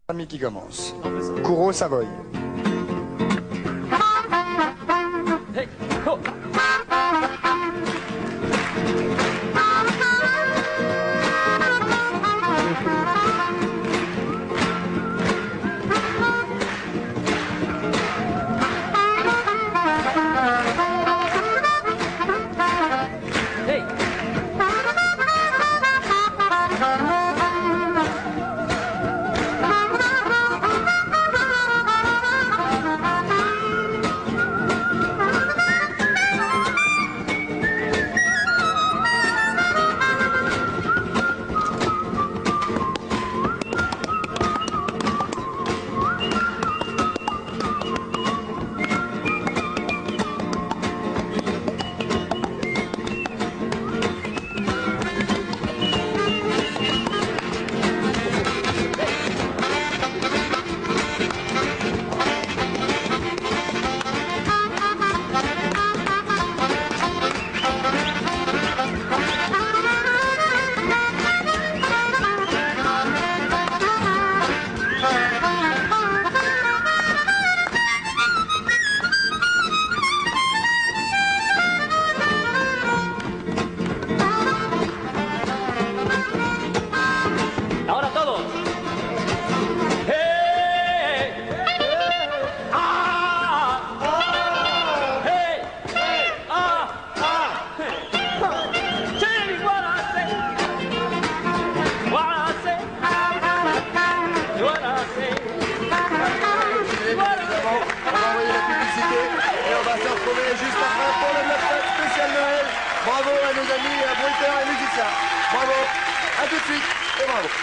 Ami qui commence. Kouro Savoy. Hey, ho. Hey. Ahora todos. Hey, ah, hey, ah, Jenny, what I say, what I say, what I say, what I say. On va envoyer la publicité et on va se retrouver juste après pour le Bloc Notes spécial Noël. Bravo à nos amis bruiteurs et musiciens. Bravo, à tout de suite et bravo.